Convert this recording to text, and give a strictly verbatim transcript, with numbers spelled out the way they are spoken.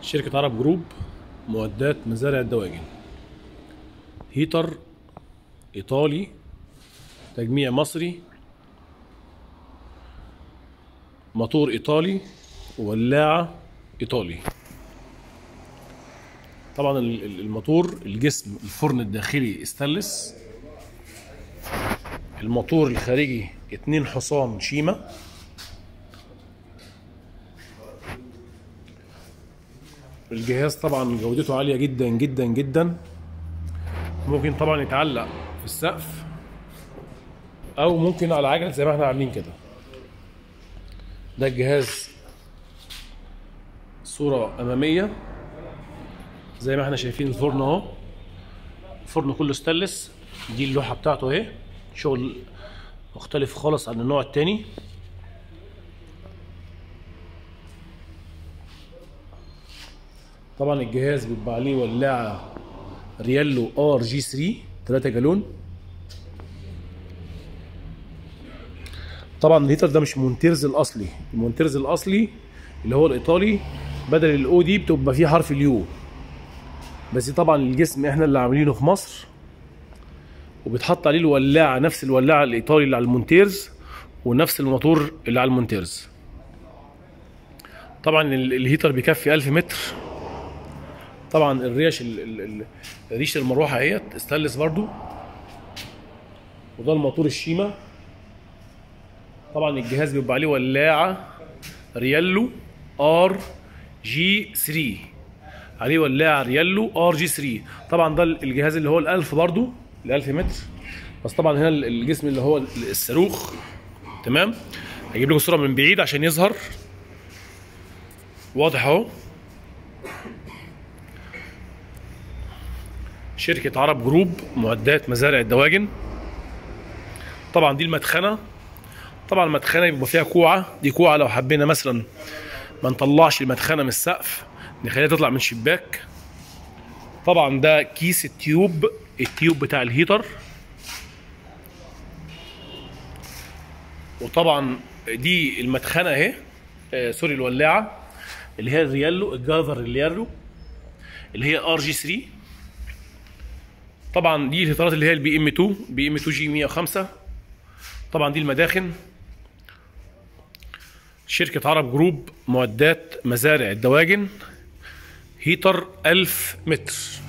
شركة عرب جروب معدات مزارع الدواجن. هيتر إيطالي تجميع مصري، موتور إيطالي، ولاعة إيطالي. طبعا الموتور الجسم الفرن الداخلي استانلس، الموتور الخارجي اتنين حصان شيما، الجهاز طبعا جودته عالية جدا جدا جدا. ممكن طبعا يتعلق في السقف او ممكن على عجل زي ما احنا عاملين كده. ده الجهاز صورة امامية زي ما احنا شايفين. الفرن اهو، الفرن كله ستانلس. دي اللوحة بتاعته اهي، شغل مختلف خالص عن النوع التاني. طبعا الجهاز بيبقى عليه ولاعة ريالو ار جي ثلاثة تلاتة جالون. طبعا الهيتر ده مش مونتيرز الاصلي، المونتيرز الاصلي اللي هو الايطالي بدل الاو دي بتبقى فيه حرف اليو، بس طبعا الجسم احنا اللي عاملينه في مصر، وبيتحط عليه الولاعه نفس الولاعه الايطالي اللي على المونتيرز ونفس الموتور اللي على المونتيرز. طبعا الهيتر بيكفي ألف متر. طبعا الريش ريش المروحه اهيت استانلس برضو، وده الموتور الشيما. طبعا الجهاز بيبقى عليه ولاعه ريالو ار جي ثلاثة، عليه ولاعه ريالو ار جي ثلاثة. طبعا ده الجهاز اللي هو الألف برضو، الألف متر. بس طبعا هنا الجسم اللي هو الصاروخ. تمام، هجيب لكم صوره من بعيد عشان يظهر واضح اهو. شركة عرب جروب معدات مزارع الدواجن. طبعا دي المدخنة. طبعا المدخنة بيبقى فيها كوعة، دي كوعة لو حبينا مثلا ما نطلعش المدخنة من السقف نخليها تطلع من شباك. طبعا ده كيس التيوب، التيوب بتاع الهيتر. وطبعا دي المدخنة اهي، آه سوري الولاعة اللي هي الريالو الجافر الريالو اللي هي ار جي ثلاثة. طبعا دي الهيترات اللي هي البي ام اتنين، بي ام اتنين جي مية وخمسة. طبعا دي المداخن. شركة عرب جروب معدات مزارع الدواجن، هيتر ألف متر.